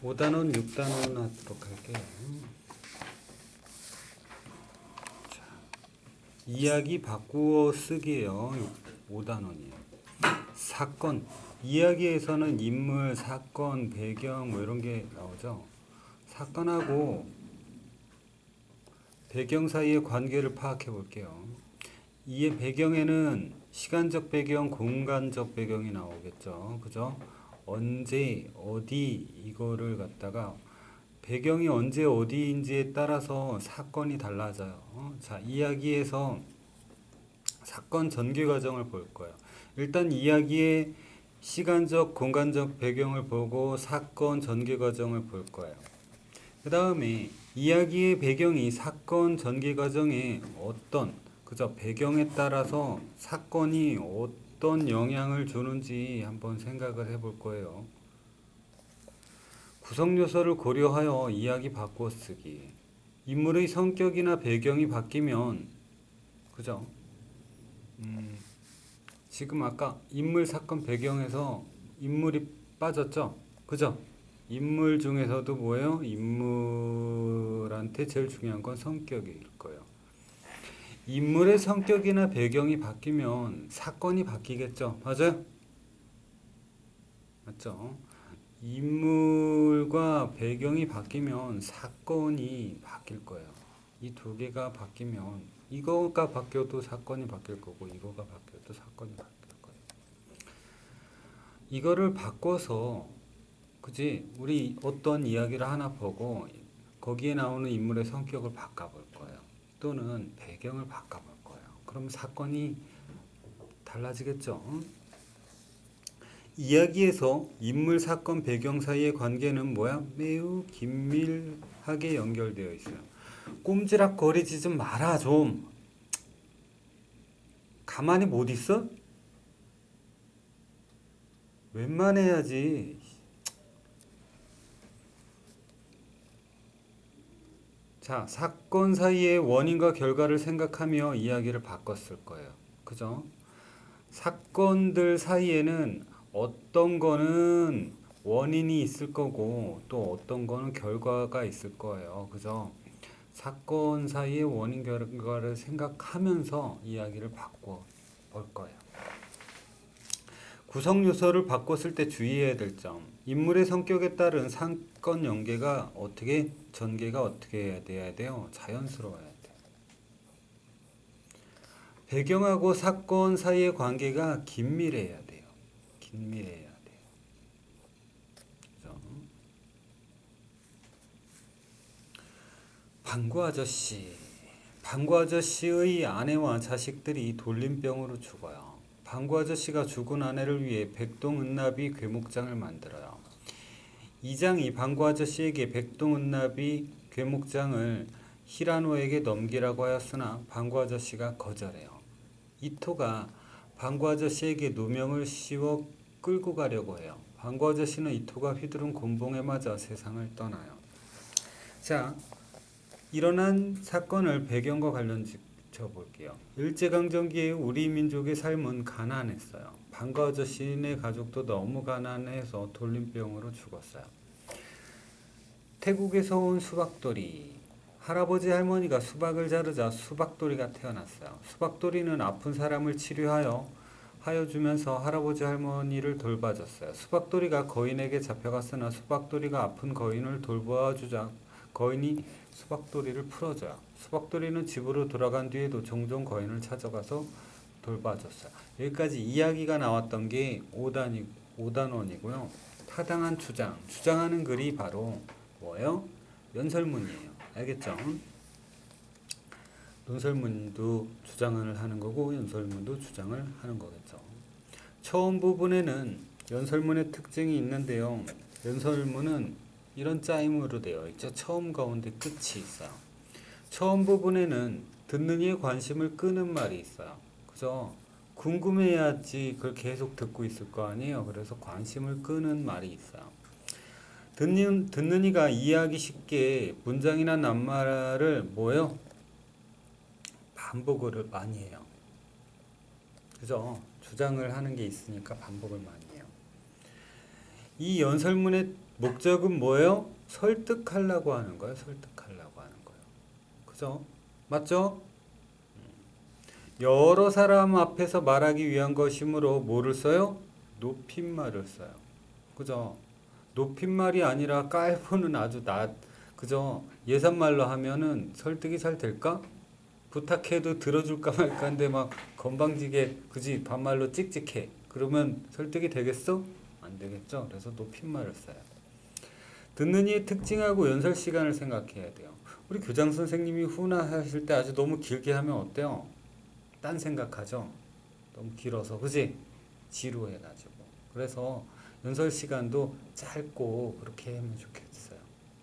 5단원, 6단원 하도록 할게요. 자, 이야기 바꾸어 쓰기예요. 5단원이에요. 사건. 이야기에서는 인물, 사건, 배경 뭐 이런 게 나오죠. 사건하고 배경 사이의 관계를 파악해 볼게요. 이 배경에는 시간적 배경, 공간적 배경이 나오겠죠. 그죠? 언제, 어디 이거를 갖다가 배경이 언제 어디인지에 따라서 사건이 달라져요. 자, 이야기에서 사건 전개 과정을 볼 거예요. 일단 이야기의 시간적, 공간적 배경을 보고 사건 전개 과정을 볼 거예요. 그 다음에 이야기의 배경이 사건 전개 과정에 그죠? 배경에 따라서 사건이 어떤 영향을 주는지 한번 생각을 해볼 거예요. 구성 요소를 고려하여 이야기 바꾸어 쓰기. 인물의 성격이나 배경이 바뀌면, 그죠? 지금 아까 인물, 사건, 배경에서 인물이 빠졌죠? 그죠? 인물 중에서도 뭐예요? 인물한테 제일 중요한 건 성격일 거예요. 인물의 성격이나 배경이 바뀌면 사건이 바뀌겠죠? 맞아요? 맞죠? 인물과 배경이 바뀌면 사건이 바뀔 거예요. 이 두 개가 바뀌면 이거가 바뀌어도 사건이 바뀔 거고 이거가 바뀌어도 사건이 바뀔 거예요. 이거를 바꿔서 그지? 우리 어떤 이야기를 하나 보고 거기에 나오는 인물의 성격을 바꿔볼 거예요. 또는 배경을 바꿔볼 거예요. 그럼 사건이 달라지겠죠? 이야기에서 인물, 사건, 배경 사이의 관계는 뭐야? 매우 긴밀하게 연결되어 있어요. 꼼지락거리지 좀 마라 좀. 가만히 못 있어? 웬만해야지. 자, 사건 사이의 원인과 결과를 생각하며 이야기를 바꿨을 거예요. 그죠? 사건들 사이에는 어떤 거는 원인이 있을 거고 또 어떤 거는 결과가 있을 거예요. 그죠? 사건 사이의 원인 결과를 생각하면서 이야기를 바꿔 볼 거예요. 구성 요소를 바꿨을 때 주의해야 될 점. 인물의 성격에 따른 사건 전개가 어떻게 해야 돼요? 자연스러워야 돼요. 배경하고 사건 사이의 관계가 긴밀해야 돼요. 긴밀해야 돼요. 그죠? 방구 아저씨의 아내와 자식들이 돌림병으로 죽어요. 방구 아저씨가 죽은 아내를 위해 백동은납이 궤목장을 만들어요. 이장이 방구 아저씨에게 백동은납이 궤목장을 히라노에게 넘기라고 하였으나 방구 아저씨가 거절해요. 이토가 방구 아저씨에게 누명을 씌워 끌고 가려고 해요. 방구 아저씨는 이토가 휘두른 곤봉에 맞아 세상을 떠나요. 자, 일어난 사건을 배경과 관련지어 볼게요. 일제강점기에 우리 민족의 삶은 가난했어요. 방구 아저씨네 가족도 너무 가난해서 돌림병으로 죽었어요. 태국에서 온 수박돌이. 할아버지 할머니가 수박을 자르자 수박돌이가 태어났어요. 수박돌이는 아픈 사람을 치료하여 주면서 할아버지 할머니를 돌봐줬어요. 수박돌이가 거인에게 잡혀갔으나 수박돌이가 아픈 거인을 돌봐주자 거인이 수박돌이를 풀어줘요. 수박돌이는 집으로 돌아간 뒤에도 종종 거인을 찾아가서 돌봐줬어요. 여기까지 이야기가 나왔던 게 5단원이고요. 타당한 주장하는 글이 바로 뭐예요? 연설문이에요. 알겠죠? 논설문도 주장을 하는 거고 연설문도 주장을 하는 거겠죠. 처음 부분에는 연설문의 특징이 있는데요. 연설문은 이런 짜임으로 되어 있죠. 처음, 가운데, 끝이 있어요. 처음 부분에는 듣는 이의 관심을 끄는 말이 있어요. 그죠? 궁금해야지 그걸 계속 듣고 있을 거 아니에요. 그래서 관심을 끄는 말이 있어요. 듣는 이가 이해하기 쉽게 문장이나 낱말을 뭐예요? 반복을 많이 해요. 그죠? 주장을 하는 게 있으니까 반복을 많이 해요. 이 연설문의 목적은 뭐예요? 설득하려고 하는 거예요. 설득하려고 하는 거예요. 그죠? 맞죠? 여러 사람 앞에서 말하기 위한 것이므로 뭐를 써요? 높임말을 써요. 그죠? 높임말이 아니라 깔보는 아주 그죠? 예산말로 하면은 설득이 잘 될까? 부탁해도 들어줄까 말까인데 막 건방지게 그지 반말로 찍찍해. 그러면 설득이 되겠어? 안 되겠죠? 그래서 높임말을 써요. 듣는 이의 특징하고 연설 시간을 생각해야 돼요. 우리 교장 선생님이 훈화하실 때 아주 너무 길게 하면 어때요? 딴 생각하죠? 너무 길어서 그지? 지루해가지고. 그래서 연설 시간도 짧고 그렇게 하면 좋겠어요.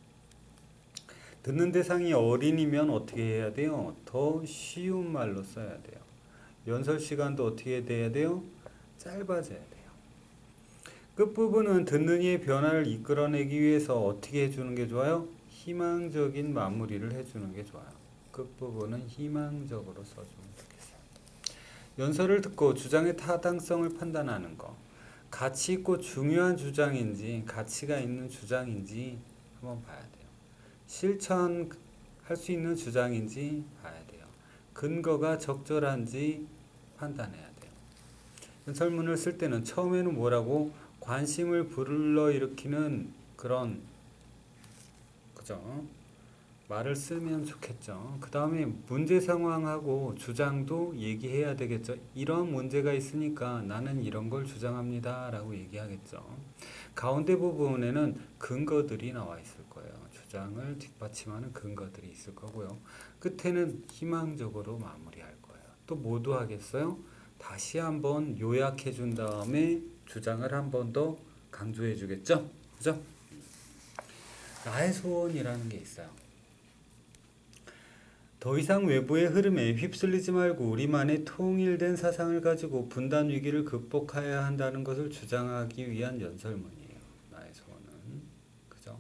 듣는 대상이 어린이면 어떻게 해야 돼요? 더 쉬운 말로 써야 돼요. 연설 시간도 어떻게 돼야 돼요? 짧아져야 돼요. 끝부분은 듣는 이의 변화를 이끌어내기 위해서 어떻게 해주는 게 좋아요? 희망적인 마무리를 해주는 게 좋아요. 끝부분은 희망적으로 써주면 좋겠어요. 연설을 듣고 주장의 타당성을 판단하는 거. 가치 있고 중요한 주장인지 가치가 있는 주장인지 한번 봐야 돼요. 실천할 수 있는 주장인지 봐야 돼요. 근거가 적절한지 판단해야 돼요. 연설문을 쓸 때는 처음에는 뭐라고? 관심을 불러일으키는 그런 그죠? 말을 쓰면 좋겠죠. 그 다음에 문제 상황하고 주장도 얘기해야 되겠죠. 이런 문제가 있으니까 나는 이런 걸 주장합니다 라고 얘기하겠죠. 가운데 부분에는 근거들이 나와 있을 거예요. 주장을 뒷받침하는 근거들이 있을 거고요. 끝에는 희망적으로 마무리할 거예요. 또 모두 하겠어요? 다시 한번 요약해 준 다음에 주장을 한 번 더 강조해 주겠죠. 그죠? 나의 소원이라는 게 있어요. 더 이상 외부의 흐름에 휩쓸리지 말고 우리만의 통일된 사상을 가지고 분단 위기를 극복해야 한다는 것을 주장하기 위한 연설문이에요. 나의 소원은. 그죠?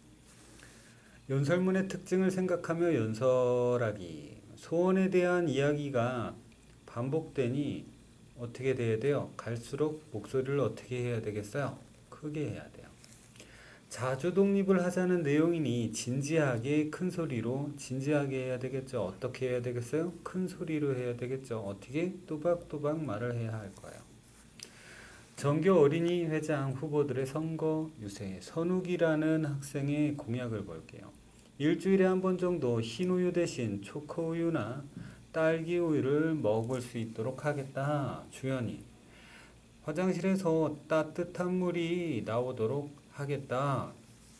연설문의 특징을 생각하며 연설하기. 소원에 대한 이야기가 반복되니 어떻게 돼야 돼요? 갈수록 목소리를 어떻게 해야 되겠어요? 크게 해야 돼요. 자주 독립을 하자는 내용이니 진지하게 큰 소리로 진지하게 해야 되겠죠. 어떻게 해야 되겠어요? 큰 소리로 해야 되겠죠. 어떻게? 또박또박 말을 해야 할 거예요. 정교 어린이 회장 후보들의 선거 유세. 선욱이라는 학생의 공약을 볼게요. 일주일에 한 번 정도 흰우유 대신 초코우유나 딸기우유를 먹을 수 있도록 하겠다. 주연이. 화장실에서 따뜻한 물이 나오도록 하겠다.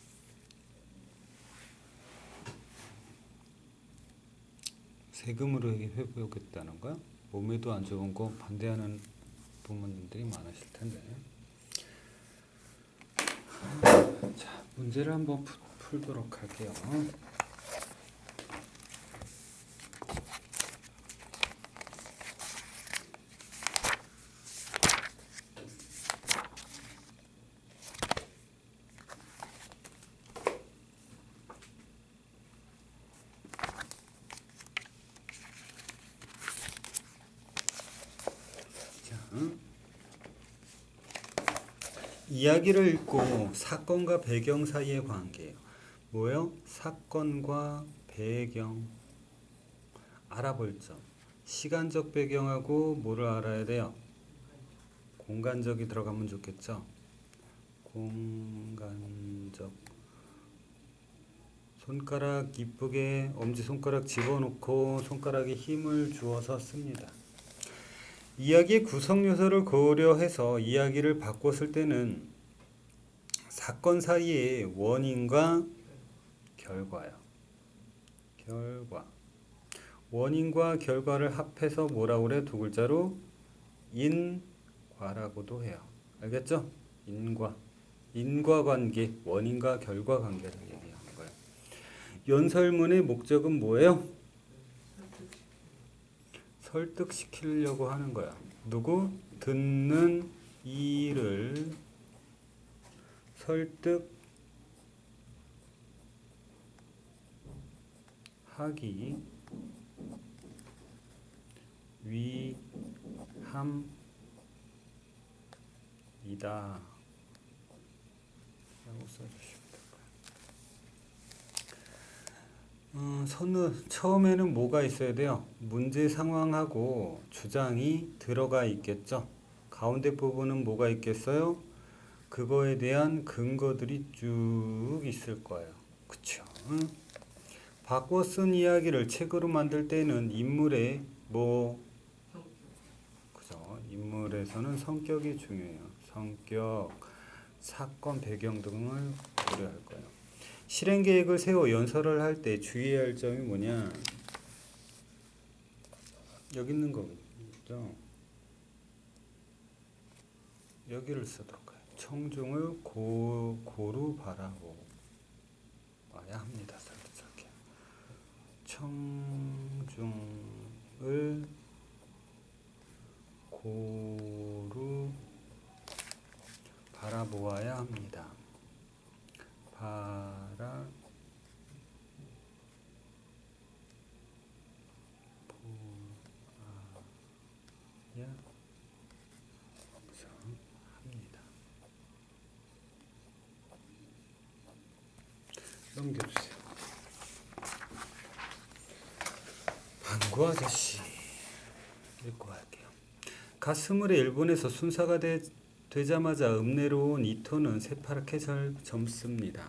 세금으로 회복하겠다는 거야? 몸에도 안 좋은 거 반대하는 부모님들이 많으실 텐데. 자, 문제를 한번 풀도록 할게요. 이야기를 읽고 사건과 배경 사이의 관계예요. 뭐예요? 사건과 배경 알아볼 점. 시간적 배경하고 뭐를 알아야 돼요? 공간적이 들어가면 좋겠죠. 공간적. 손가락 이쁘게 엄지손가락 집어넣고 손가락에 힘을 주어서 씁니다. 이야기의 구성 요소를 고려해서 이야기를 바꿨을 때는 사건 사이의 원인과 결과요. 결과. 원인과 결과를 합해서 뭐라고 그래? 두 글자로 인과라고도 해요. 알겠죠? 인과. 인과관계, 원인과 결과 관계를 얘기하는 거예요. 연설문의 목적은 뭐예요? 설득시키려고 하는 거야. 누구? 듣는 이를 설득하기 위함이다 라고 써주시면 될까요? 처음에는 뭐가 있어야 돼요? 문제 상황하고 주장이 들어가 있겠죠. 가운데 부분은 뭐가 있겠어요? 그거에 대한 근거들이 쭉 있을 거예요. 그쵸? 바꿔 쓴 이야기를 책으로 만들 때는 인물의 그죠? 인물에서는 성격이 중요해요. 성격, 사건, 배경 등을 고려할 거예요. 실행 계획을 세워 연설을 할 때 주의해야 할 점이 뭐냐? 여기 있는 거죠. 여기를 쓰도록 해요. 청중을 고루 바라보아야 합니다. 이렇게 청중을 고루 바라보아야 합니다. 바라보아야 합니다. 넘겨주세요. 방구 아저씨 읽고 갈게요. 갓 스물에 일본에서 순사가 되자마자 읍내로 온 이토는 새파랗게 젊습니다.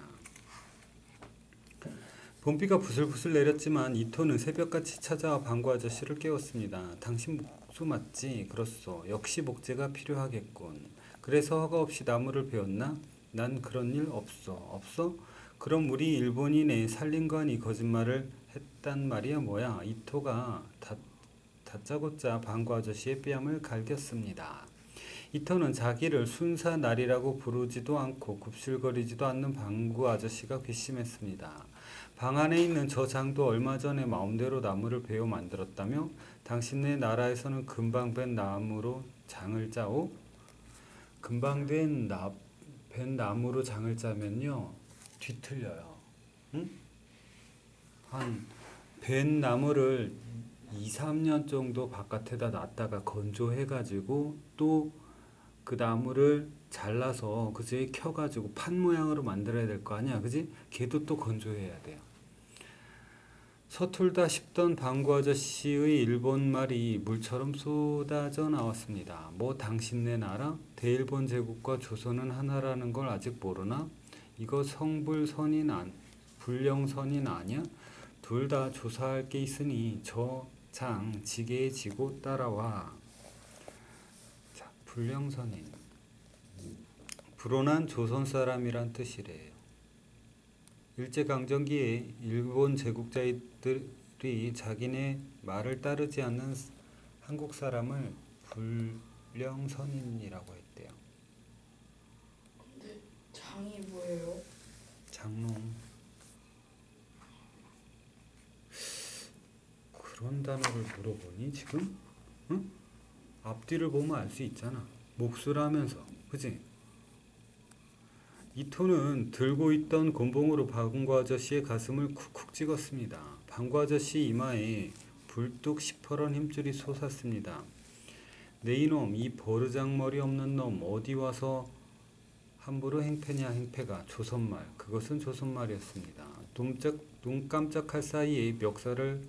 봄비가 부슬부슬 내렸지만 이토는 새벽같이 찾아와 방구 아저씨를 깨웠습니다. 당신 목수 맞지? 그렇소. 역시 목재가 필요하겠군. 그래서 허가 없이 나무를 베었나? 난 그런 일 없어. 없어? 그럼 우리 일본인의 살림관이 거짓말을 했단 말이야 뭐야? 이토가 다짜고짜 방구 아저씨의 뺨을 갈겼습니다. 이토는 자기를 순사날이라고 부르지도 않고 굽실거리지도 않는 방구 아저씨가 괘씸했습니다. 방 안에 있는 저 장도 얼마 전에 마음대로 나무를 베어 만들었다며? 당신네 나라에서는 금방 벤 나무로 장을 짜오? 금방 벤 나무로 장을 짜면요 뒤틀려요. 응? 한 벤 나무를 2-3년 정도 바깥에다 놨다가 건조해가지고 또 그 나무를 잘라서 그제 켜가지고 판 모양으로 만들어야 될 거 아니야, 그지? 걔도 또 건조해야 돼요. 서툴다 싶던 방구 아저씨의 일본말이 물처럼 쏟아져 나왔습니다. 뭐 당신네 나라? 대일본 제국과 조선은 하나라는 걸 아직 모르나? 이거 불령선인 아니야? 둘 다 조사할 게 있으니 저 장 지게에 지고 따라와. 자, 불령선인. 불온한 조선 사람이란 뜻이래요. 일제강점기에 일본 제국자들이 자기네 말을 따르지 않는 한국 사람을 불령선인이라고 했대요. 근데 장이 뭐예요? 장롱. 그런 단어를 물어보니 지금? 응? 앞뒤를 보면 알 수 있잖아. 목수라면서. 그치? 이토는 들고 있던 곤봉으로 방구 아저씨의 가슴을 쿡쿡 찍었습니다. 방구 아저씨 이마에 불뚝 시퍼런 힘줄이 솟았습니다. 네 이놈, 이 버르장머리 없는 놈, 어디 와서 함부로 행패냐 행패가. 조선말. 그것은 조선말이었습니다. 눈 깜짝할 사이에 멱살을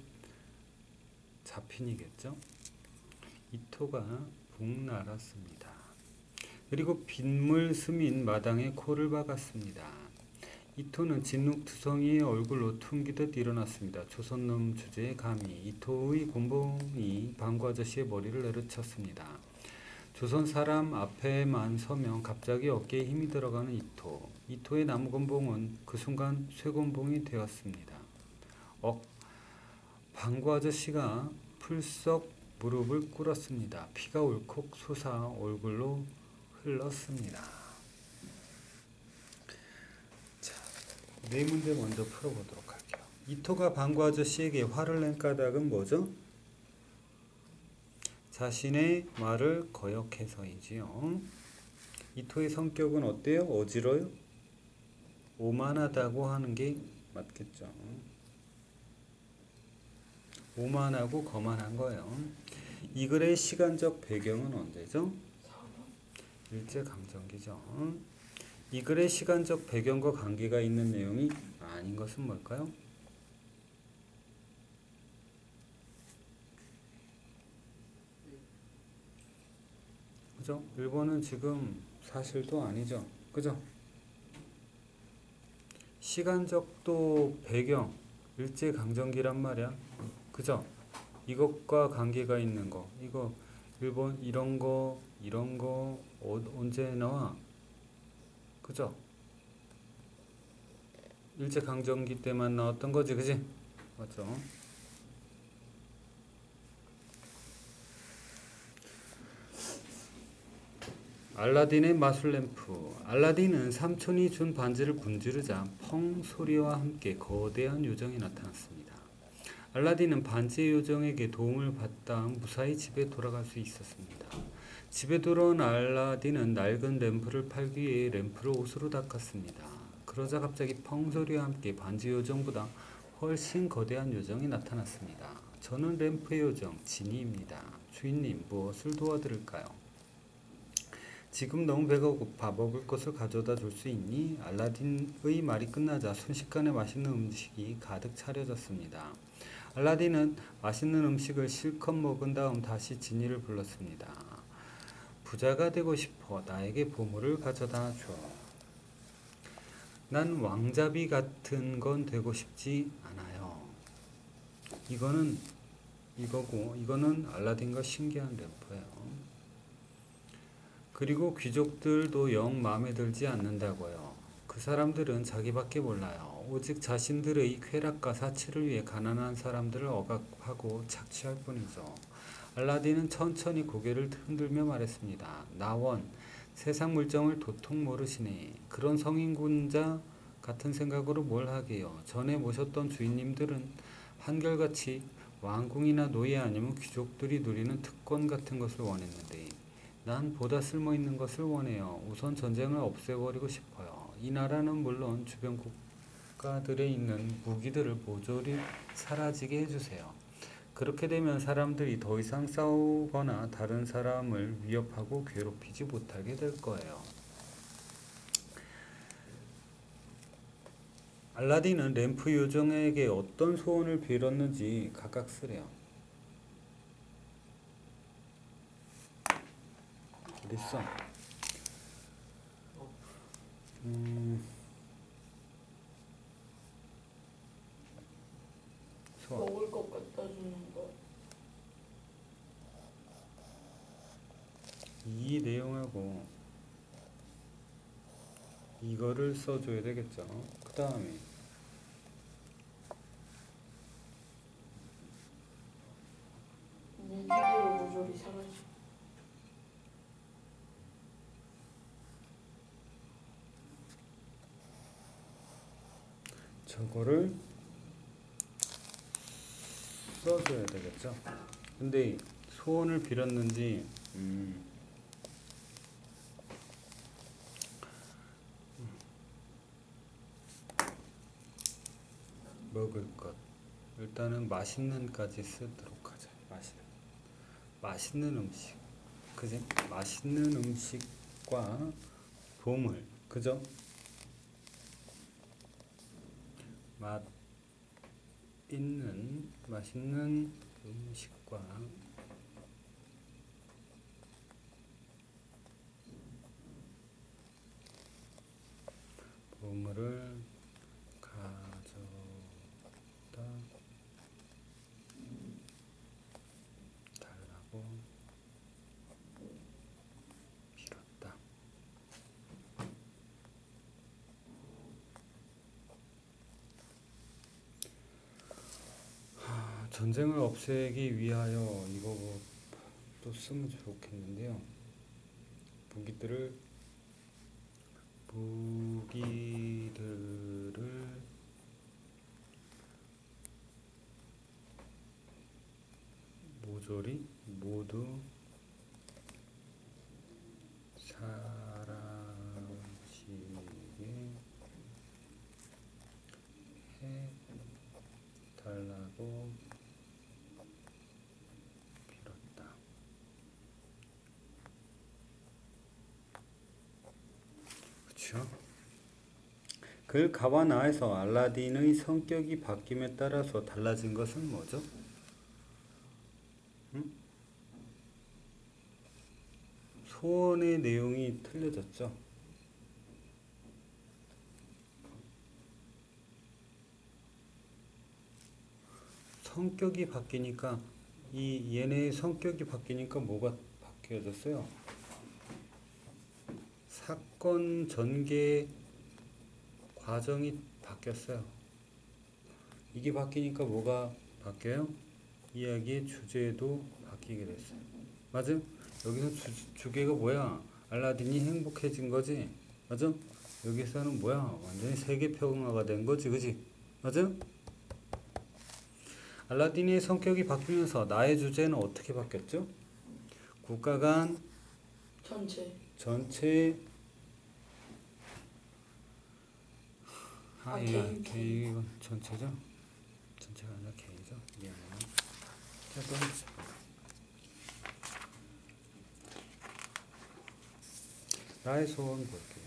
잡힌이겠죠. 이토가 북 날았습니다. 그리고 빗물 스민 마당에 코를 박았습니다. 이토는 진흙투성이의 얼굴로 퉁기듯 일어났습니다. 조선놈 주제에 감히. 이토의 곤봉이 방구 아저씨의 머리를 내려쳤습니다. 조선 사람 앞에만 서면 갑자기 어깨에 힘이 들어가는 이토. 이토의 나무곤봉은 그 순간 쇠곤봉이 되었습니다. 방구 아저씨가 풀썩 무릎을 꿇었습니다. 피가 울컥 솟아 얼굴로 흘렀습니다. 자, 네 문제 먼저 풀어보도록 할게요. 이토가 방구 아저씨에게 화를 낸 까닭은 뭐죠? 자신의 말을 거역해서이지요. 이토의 성격은 어때요? 어지러요? 오만하다고 하는 게 맞겠죠. 오만하고 거만한 거예요. 이 글의 시간적 배경은 언제죠? 일제강점기죠. 이 글의 시간적 배경과 관계가 있는 내용이 아닌 것은 뭘까요? 그죠? 일본은 지금 사실도 아니죠. 그죠? 시간적도 배경, 일제강점기란 말이야. 그죠? 이것과 관계가 있는 거. 이거 일본 이런 거 언제 나와? 그죠? 일제강점기 때만 나왔던 거지, 그지? 맞죠? 알라딘의 마술램프. 알라딘은 삼촌이 준 반지를 분지르자 펑 소리와 함께 거대한 요정이 나타났습니다. 알라딘은 반지의 요정에게 도움을 받은 다음 무사히 집에 돌아갈 수 있었습니다. 집에 돌아온 알라딘은 낡은 램프를 팔기 위해 램프를 옷으로 닦았습니다. 그러자 갑자기 펑 소리와 함께 반지의 요정보다 훨씬 거대한 요정이 나타났습니다. 저는 램프의 요정 지니입니다. 주인님, 무엇을 도와드릴까요? 지금 너무 배가 고파. 먹을 것을 가져다 줄 수 있니? 알라딘의 말이 끝나자 순식간에 맛있는 음식이 가득 차려졌습니다. 알라딘은 맛있는 음식을 실컷 먹은 다음 다시 지니를 불렀습니다. 부자가 되고 싶어. 나에게 보물을 가져다 줘. 난 왕자비 같은 건 되고 싶지 않아요. 이거는 이거고, 이거는 알라딘과 신기한 램프예요. 그리고 귀족들도 영 마음에 들지 않는다고요. 그 사람들은 자기밖에 몰라요. 오직 자신들의 쾌락과 사치를 위해 가난한 사람들을 억압하고 착취할 뿐이죠. 알라딘은 천천히 고개를 흔들며 말했습니다. 나원, 세상 물정을 도통 모르시네. 그런 성인군자 같은 생각으로 뭘 하게요. 전에 모셨던 주인님들은 한결같이 왕궁이나 노예 아니면 귀족들이 누리는 특권 같은 것을 원했는데 난 보다 쓸모있는 것을 원해요. 우선 전쟁을 없애버리고 싶어요. 이 나라는 물론 주변 국가들에 있는 무기들을 모조리 사라지게 해주세요. 그렇게 되면 사람들이 더 이상 싸우거나 다른 사람을 위협하고 괴롭히지 못하게 될 거예요. 알라딘은 램프 요정에게 어떤 소원을 빌었는지 각각 쓰래요. 어딨어? 소원. 먹을 것 갖다 주는 거. 이 내용하고 이거를 써줘야 되겠죠. 그 다음에 무기를 모조리 사라지고. 저거를 써줘야 되겠죠. 근데 소원을 빌었는지 먹을 것 일단은 맛있는까지 쓰도록 하자. 맛있는 음식, 그지? 맛있는 음식과 보물, 그죠? 맛있는 음식과 보물을 가져다 달라고 빌었다. 전쟁을 없애기 위하여 이거 또 쓰면 좋겠는데요. 무기들을 모조리 모두 사라지게 해달라고 빌었다. 그쵸? 그 가와 나에서 알라딘의 성격이 바뀜에 따라서 달라진 것은 뭐죠? 응? 소원의 내용이 틀려졌죠. 성격이 바뀌니까 얘네의 성격이 바뀌니까 뭐가 바뀌어졌어요? 사건 전개 과정이 바뀌었어요. 이게 바뀌니까 뭐가 바뀌어요? 이야기의 주제도 바뀌게 됐어요. 맞아? 여기서 주제가 뭐야? 알라딘이 행복해진 거지? 맞아? 여기서는 뭐야? 완전히 세계 평화가 된 거지, 그지? 맞아? 알라딘의 성격이 바뀌면서 나의 주제는 어떻게 바뀌었죠? 국가 간 전체 개인 전체죠? 전체가 아니라 개이죠? 미안해요. 자, 또 나의 소원 볼게요.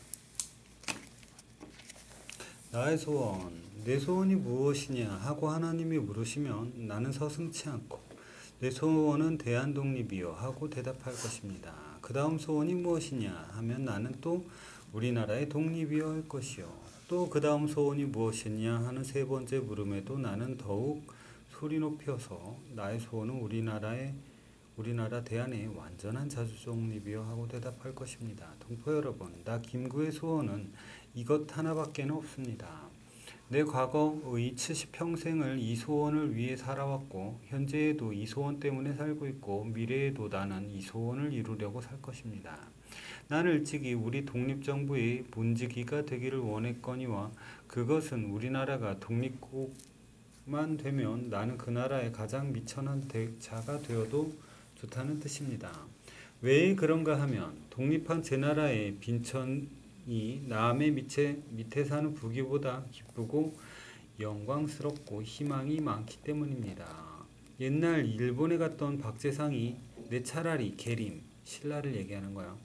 나의 소원, 내 소원이 무엇이냐 하고 하나님이 물으시면 나는 서슴지 않고 내 소원은 대한독립이요 하고 대답할 것입니다. 그 다음 소원이 무엇이냐 하면 나는 또 우리나라의 독립이요 할 것이요. 또 그 다음 소원이 무엇이냐 하는 세 번째 물음에도 나는 더욱 소리 높여서 나의 소원은 우리나라 대한의 완전한 자주독립이요 하고 대답할 것입니다. 동포 여러분, 나 김구의 소원은 이것 하나밖에는 없습니다. 내 과거의 70평생을 이 소원을 위해 살아왔고 현재에도 이 소원 때문에 살고 있고 미래에도 나는 이 소원을 이루려고 살 것입니다. 나는 일찍이 우리 독립정부의 문지기가 되기를 원했거니와 그것은 우리나라가 독립국만 되면 나는 그 나라의 가장 미천한 자가 되어도 좋다는 뜻입니다. 왜 그런가 하면 독립한 제 나라의 빈천이 남의 밑에 사는 북이보다 기쁘고 영광스럽고 희망이 많기 때문입니다. 옛날 일본에 갔던 박재상이 내 차라리 계림, 신라를 얘기하는 거야.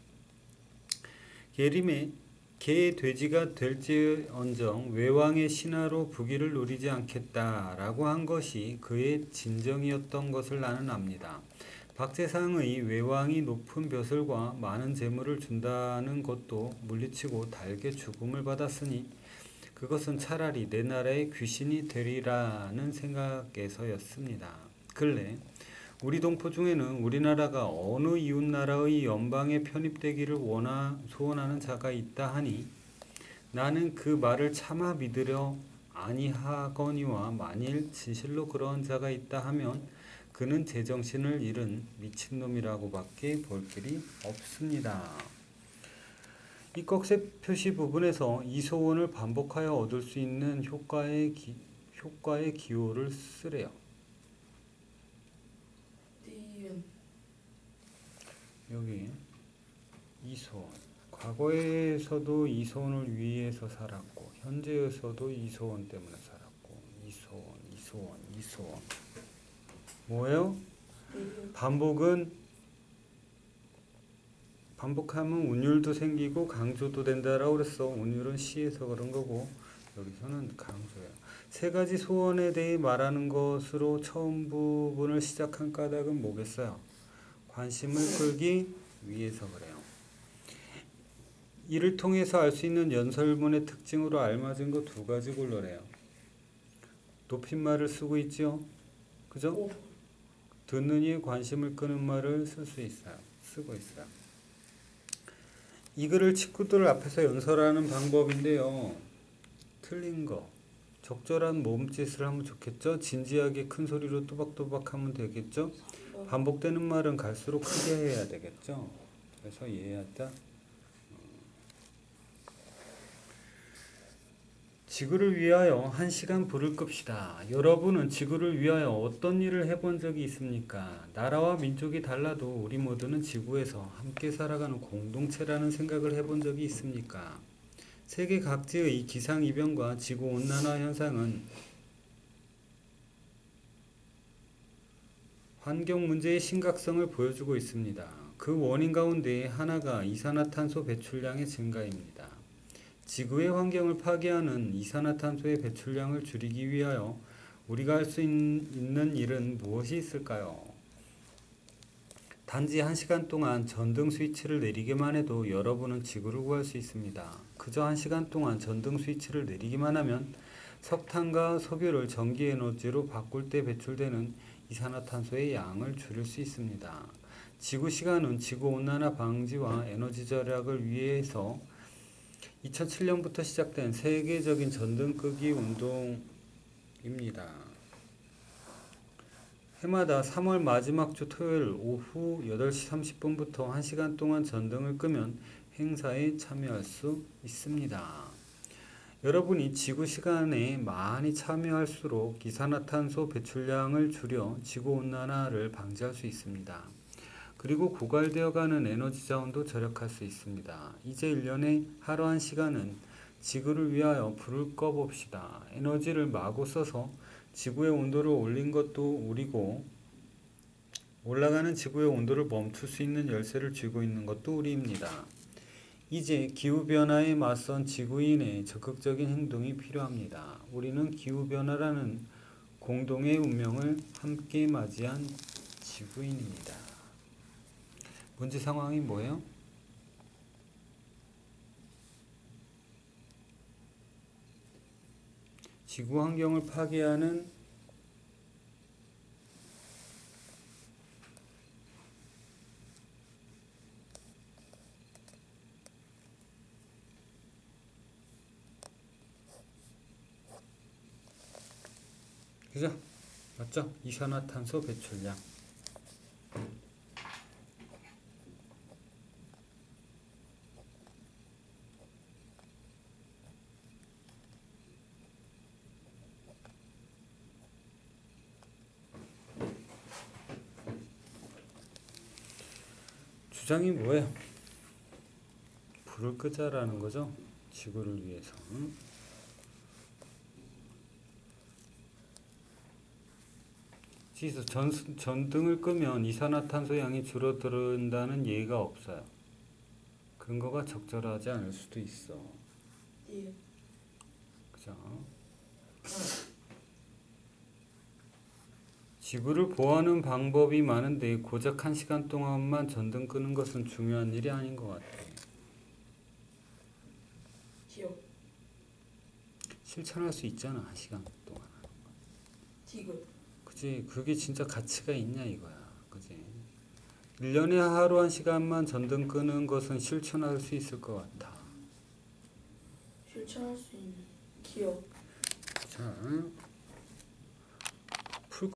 계림에 개 돼지가 될지언정 외왕의 신하로 부귀를 누리지 않겠다라고 한 것이 그의 진정이었던 것을 나는 압니다. 박재상의 외왕이 높은 벼슬과 많은 재물을 준다는 것도 물리치고 달게 죽음을 받았으니 그것은 차라리 내 나라의 귀신이 되리라는 생각에서였습니다. 근래 우리 동포 중에는 우리나라가 어느 이웃나라의 연방에 편입되기를 소원하는 자가 있다 하니 나는 그 말을 차마 믿으려 아니하거니와 만일 진실로 그러한 자가 있다 하면 그는 제정신을 잃은 미친놈이라고밖에 볼 길이 없습니다. 이 꺽쇠 표시 부분에서 이 소원을 반복하여 얻을 수 있는 효과의 기호를 쓰래요. 여기 이 소원, 과거에서도 이 소원을 위해서 살았고 현재에서도 이 소원 때문에 살았고 이 소원 뭐예요? 반복하면 운율도 생기고 강조도 된다라고 그랬어. 운율은 시에서 그런 거고 여기서는 강조예요. 세 가지 소원에 대해 말하는 것으로 처음 부분을 시작한 까닭은 뭐겠어요? 관심을 끌기 위해서 그래요. 이를 통해서 알 수 있는 연설문의 특징으로 알맞은 거 두 가지 골라래요. 높임말을 쓰고 있죠? 그죠? 듣는 이의 관심을 끄는 말을 쓰고 있어요. 이 글을 친구들 앞에서 연설하는 방법인데요. 틀린 거. 적절한 몸짓을 하면 좋겠죠? 진지하게 큰 소리로 또박또박 하면 되겠죠? 반복되는 말은 갈수록 크게 해야 되겠죠? 그래서 이해하자. 지구를 위하여 1시간 불을 끕시다. 여러분은 지구를 위하여 어떤 일을 해본 적이 있습니까? 나라와 민족이 달라도 우리 모두는 지구에서 함께 살아가는 공동체라는 생각을 해본 적이 있습니까? 세계 각지의 기상이변과 지구온난화 현상은 환경 문제의 심각성을 보여주고 있습니다. 그 원인 가운데 하나가 이산화탄소 배출량의 증가입니다. 지구의 환경을 파괴하는 이산화탄소의 배출량을 줄이기 위하여 우리가 할 수 있는 일은 무엇이 있을까요? 단지 1시간 동안 전등 스위치를 내리기만 해도 여러분은 지구를 구할 수 있습니다. 그저 1시간 동안 전등 스위치를 내리기만 하면 석탄과 석유를 전기 에너지로 바꿀 때 배출되는 이산화탄소의 양을 줄일 수 있습니다. 지구 시간은 지구 온난화 방지와 에너지 절약을 위해서 2007년부터 시작된 세계적인 전등 끄기 운동입니다. 해마다 3월 마지막 주 토요일 오후 8시 30분부터 1시간 동안 전등을 끄면 행사에 참여할 수 있습니다. 여러분이 지구 시간에 많이 참여할수록 이산화탄소 배출량을 줄여 지구온난화를 방지할 수 있습니다. 그리고 고갈되어가는 에너지 자원도 절약할 수 있습니다. 이제 1년에 하루 1시간은 지구를 위하여 불을 꺼봅시다. 에너지를 마구 써서 지구의 온도를 올린 것도 우리고 올라가는 지구의 온도를 멈출 수 있는 열쇠를 쥐고 있는 것도 우리입니다. 이제 기후변화에 맞선 지구인의 적극적인 행동이 필요합니다. 우리는 기후변화라는 공동의 운명을 함께 맞이한 지구인입니다. 문제 상황이 뭐예요? 지구 환경을 파괴하는 그죠? 맞죠? 이산화탄소 배출량. 주장이 뭐예요? 불을 끄자라는 거죠? 지구를 위해서. 그래서 전등을 끄면 이산화탄소 양이 줄어든다는 예가 없어요. 근거가 적절하지 않을 수도 있어. 예. 그죠? 지구를 보호하는 방법이 많은데 고작 1시간 동안만 전등 끄는 것은 중요한 일이 아닌 것 같아. 기억. 실천할 수 있잖아, 1시간 동안. 디귿. 그치? 그게 진짜 가치가 있냐 이거야. 그치? 1년에 하루 1시간만 전등 끄는 것은 실천할 수 있을 것 같아. 실천할 수 있는 기억. 자,